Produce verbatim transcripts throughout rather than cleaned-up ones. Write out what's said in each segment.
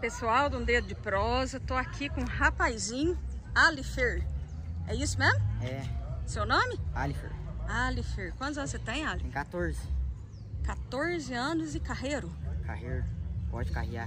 Pessoal do Um Dedo de Prosa, tô aqui com um rapazinho, Alifer. É isso mesmo? É. Seu nome? Alifer. Alifer. Quantos anos você tem, Ali? Tem quatorze. quatorze anos e carreiro. Carreiro. Pode carrear.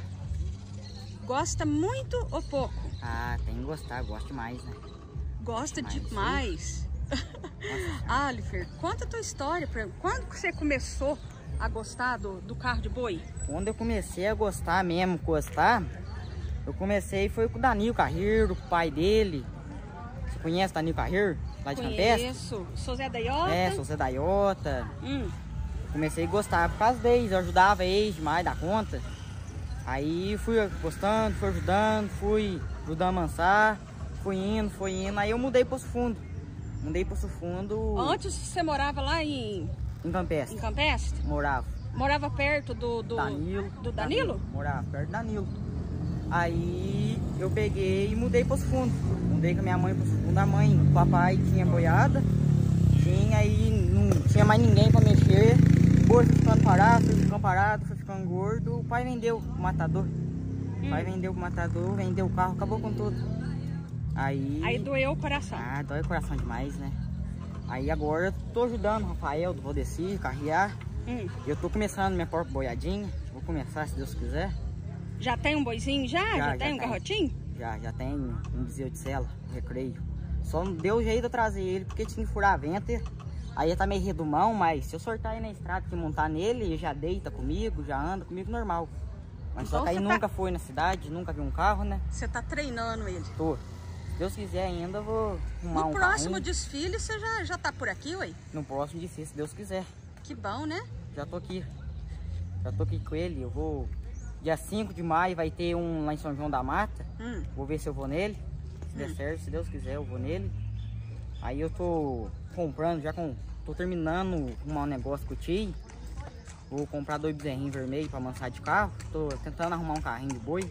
Gosta muito ou pouco? Ah, tem que gostar. Gosto demais, né? Gosta Gosto demais. Alifer, conta a tua história pra mim. Quando que você começou a gostar do, do carro de boi? Quando eu comecei a gostar mesmo, gostar, eu comecei foi com o Danilo Carreiro, o pai dele. Você conhece o Danilo Carreiro? Lá de Campestre? Conheço. Sou Zé da Iota? É, sou Zé da Iota. Hum. Comecei a gostar por causa deles, eu ajudava eles demais da conta. Aí fui gostando, fui ajudando, fui ajudando a amansar, fui indo, fui indo. Aí eu mudei para Poço Fundo. Mudei para Poço Fundo. Antes você morava lá em... Em Campestre. Em Campestre? Morava. Morava perto do... do Danilo. Do Danilo? Danilo? Morava perto do Danilo. Aí eu peguei e mudei para Poço Fundo. Mudei com a minha mãe para Poço Fundo. A mãe, o papai tinha boiada. Tinha aí, não tinha mais ninguém para mexer. O boi foi ficando parado, foi ficando parado, foi ficando gordo. O pai vendeu o matador. Hum. O pai vendeu o matador, vendeu o carro, acabou com tudo. Aí... Aí doeu o coração. Ah, dói o coração demais, né? Aí agora eu tô ajudando o Rafael do Rodeci, carrear. Hum. Eu tô começando minha própria boiadinha. Vou começar, se Deus quiser. Já tem um boizinho já? Já, Já, já já tem um tem. garrotinho? Já, já tem um bezerro de sela, um recreio. Só não deu jeito de eu trazer ele, porque tinha que furar a venta. Aí ele tá meio redumão, mas se eu sortar aí na estrada e montar nele, ele já deita comigo, já anda comigo normal. Mas Então só que aí você nunca tá... foi na cidade, nunca vi um carro, né? Você tá treinando ele? Tô. Se Deus quiser ainda, eu vou arrumar no um próximo carrinho. desfile você já, já tá por aqui, ué? No próximo desfile, se Deus quiser. Que bom, né? Já tô aqui. Já tô aqui com ele. Eu vou... Dia cinco de maio vai ter um lá em São João da Mata. Hum. Vou ver se eu vou nele. Se der hum. certo, se Deus quiser, eu vou nele. Aí eu tô comprando, já com... Tô terminando um negócio com o tio. Vou comprar dois bezerrinhos vermelhos pra amansar de carro. Tô tentando arrumar um carrinho de boi.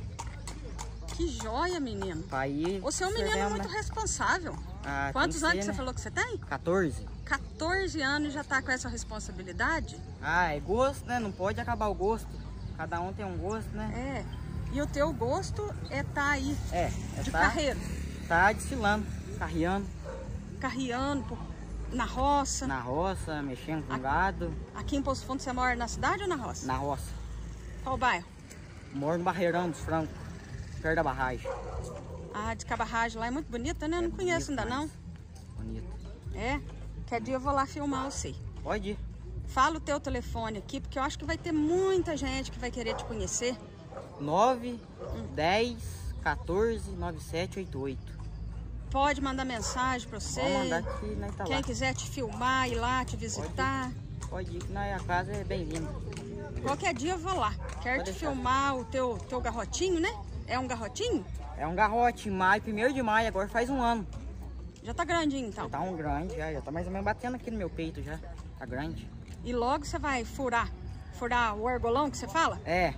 Que joia, menino. Aí, você é um menino muito né? responsável. Ah, Quantos anos ser, que né? você falou que você tem? quatorze. quatorze anos e já tá com essa responsabilidade? Ah, é gosto, né? Não pode acabar o gosto. Cada um tem um gosto, né? É. E o teu gosto é tá aí. É. é de tá, carreiro. Tá desfilando, carreando. Carreando por, na roça. Na roça, mexendo com gado. Aqui em Poço Fundo você mora na cidade ou na roça? Na roça. Qual bairro? Moro no Barreirão dos Francos, perto da barragem. Ah, de que a barragem lá é muito bonita, né? É não conheço ainda não. Bonito. É? Quer dia eu vou lá filmar você. Pode ir. Fala o teu telefone aqui, porque eu acho que vai ter muita gente que vai querer te conhecer. nove, dez, quatorze, noventa e sete, oitenta e oito. Pode mandar mensagem pra você. Pode mandar aqui, né, tá Quem lá. quiser te filmar, ir lá, te visitar. Pode ir, pode ir que na casa é bem-vindo. Qualquer dia eu vou lá. Quero pode te deixar. filmar o teu, teu garrotinho, né? É um garrotinho? É um garrote, maio, primeiro de maio, agora faz um ano. Já tá grandinho, então? Já tá um grande, já, já tá mais ou menos batendo aqui no meu peito já. Tá grande. E logo você vai furar, furar o argolão que você fala? É.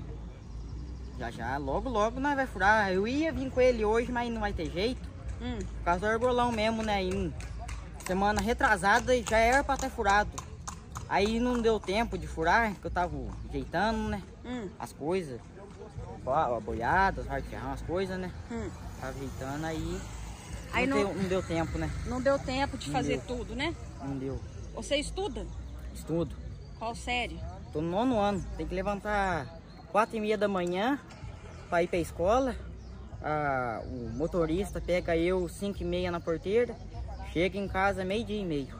Já, já, logo, logo nós vai furar. Eu ia vir com ele hoje, mas não vai ter jeito. Hum. Por causa do argolão mesmo, né? E semana retrasada já era pra ter furado. Aí não deu tempo de furar, que eu tava ajeitando, né? Hum. As coisas. A boiada, as de ferrão, as coisas, né? Hum. Tava ajeitando aí. Aí não, não, deu, não deu tempo, né? Não deu tempo de não fazer deu. tudo, né? Não deu. Você estuda? Estudo. Qual série? Tô no nono ano. Tem que levantar quatro e meia da manhã para ir para a escola. Ah, o motorista pega eu cinco e meia na porteira. Chega em casa meio-dia e meio.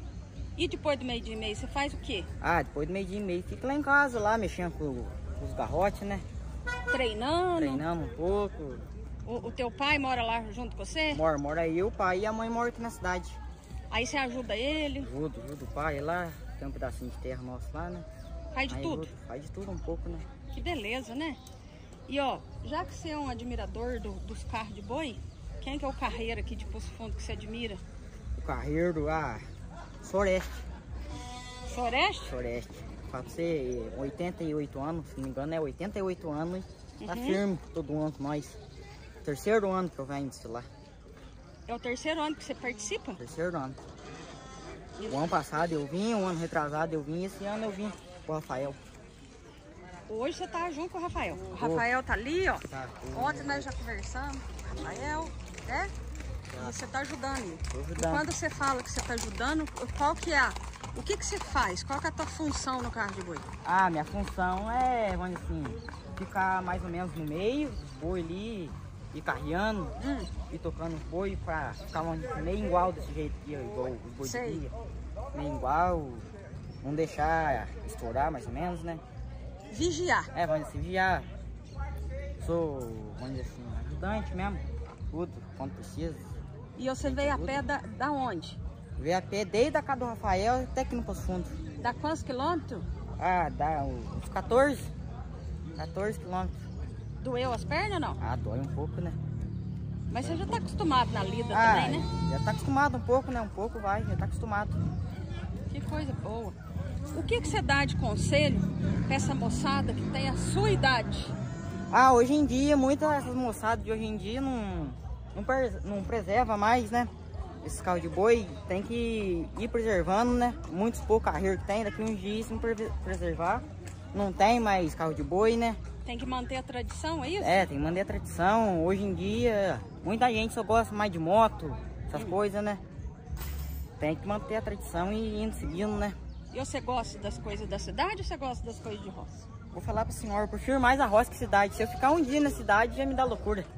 E depois do meio-dia e meio, você faz o quê? Ah, depois do meio-dia e meio. Fica lá em casa, lá mexendo com, com os garrotes, né? Treinando? Treinando um pouco. O, o teu pai mora lá junto com você? Mora, mora eu, o pai e a mãe mora aqui na cidade. Aí você ajuda ele? Ajudo, ajudo o pai lá. Tem um pedacinho de terra nosso lá, né? Faz de aí tudo? Ajudo, faz de tudo um pouco, né? Que beleza, né? E ó, já que você é um admirador do, dos carros de boi, quem que é o carreiro aqui de Poço Fundo que você admira? O carreiro, ah, Soreste. Soreste? Soreste. Pra você, oitenta e oito anos, se não me engano, é oitenta e oito anos. Tá uhum. firme todo ano com nós. Terceiro ano que eu venho desfilar. É o terceiro ano que você participa? Terceiro ano. O ano passado eu vim, o ano retrasado eu vim, esse ano eu vim com o Rafael. Hoje você tá junto com o Rafael. O Rafael tá ali, ó. Tá. Ontem nós já conversamos com o Rafael, né? Tá. E você tá ajudando ele. Tô ajudando. E quando você fala que você tá ajudando, qual que é a... O que que você faz? Qual que é a tua função no carro de boi? Ah, minha função é, vamos dizer assim, ficar mais ou menos no meio, os boi ali, ir carreando, hum. e tocando os boi pra ficar meio igual desse jeito aqui, igual os boi de guia. Meio igual, não deixar estourar mais ou menos, né? Vigiar. É, vamos dizer assim, vigiar. Sou, vamos dizer assim, ajudante mesmo, tudo, quando precisa. E você veio a pé da, da onde? Veio a pé desde a casa do Rafael até aqui no Poço Fundo. Dá quantos quilômetros? Ah, dá uns quatorze. quatorze quilômetros. Doeu as pernas ou não? Ah, dói um pouco, né? Mas você já tá acostumado na lida ah, também, né? Já tá acostumado um pouco, né? Um pouco vai, já tá acostumado. Que coisa boa. O que que você dá de conselho pra essa moçada que tem a sua idade? Ah, hoje em dia, muitas dessas moçadas de hoje em dia não, não, não preserva mais, né? Esse carro de boi tem que ir preservando, né? Muitos poucos carreiros que tem, daqui uns dias, se não preservar, não tem mais carro de boi, né? Tem que manter a tradição, é isso? É, tem que manter a tradição. Hoje em dia, muita gente só gosta mais de moto, essas hum. coisas, né? Tem que manter a tradição e ir indo seguindo, né? E você gosta das coisas da cidade ou você gosta das coisas de roça? Vou falar pro senhor, eu prefiro mais a roça que a cidade. Se eu ficar um dia na cidade, já me dá loucura.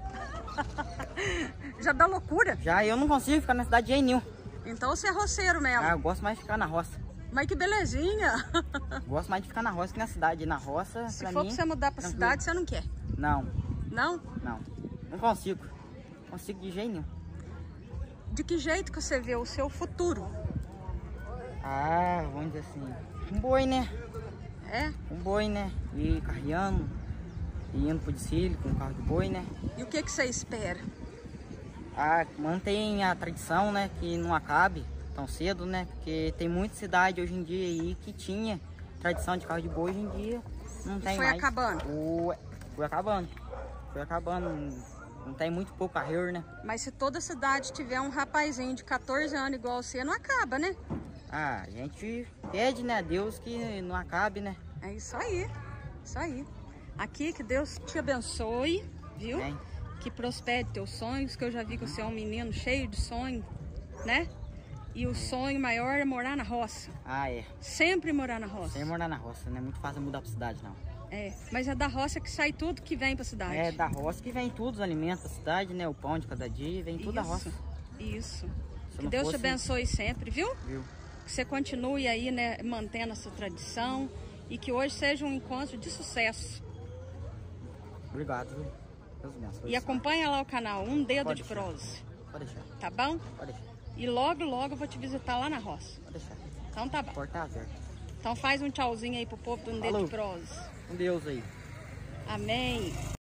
Já dá loucura? Já, eu não consigo ficar na cidade de jeito nenhum. Então você é roceiro mesmo? Ah, eu gosto mais de ficar na roça. Mas que belezinha! Gosto mais de ficar na roça que na cidade. Na roça, Se pra for mim, pra você mudar pra tranquilo. cidade, você não quer? Não. Não? Não. Não consigo. Não consigo de jeito nenhum. De que jeito que você vê o seu futuro? Ah, vamos dizer assim, um boi, né? É? Um boi, né? E carreando, e indo pro desfile com um carro de boi, né? E o que que você espera? Ah, mantém a tradição, né? Que não acabe tão cedo, né? Porque tem muita cidade hoje em dia aí que tinha tradição de carro de boi, hoje em dia não tem foi mais. Foi acabando? O... Foi acabando. Foi acabando. Não tem muito pouco carreiro, né? Mas se toda cidade tiver um rapazinho de quatorze anos igual você, não acaba, né? Ah, a gente pede, né, a Deus que não acabe, né? É isso aí, isso aí. Aqui, que Deus te abençoe, viu? É. Que prospere teus sonhos, que eu já vi que você é um menino cheio de sonho, né? E o sonho maior é morar na roça. Ah, é. Sempre morar na roça. Sempre morar na roça, não é muito fácil mudar pra cidade, não. É, mas é da roça que sai tudo que vem pra cidade. É, da roça que vem tudo, os alimentos da cidade, né? O pão de cada dia, vem tudo da roça. Isso, que Deus fosse... te abençoe sempre, viu? Viu? Que você continue aí, né, mantendo essa tradição e que hoje seja um encontro de sucesso. Obrigado, viu? Deus abençoe. E acompanha lá o canal Um Dedo Pode de deixar. Prose. Pode deixar. Tá bom? Pode deixar. E logo, logo eu vou te visitar lá na roça. Pode deixar. Então tá bom. Porta aberta. Então faz um tchauzinho aí pro povo do Um Dedo de Prose. Um Deus aí. Amém.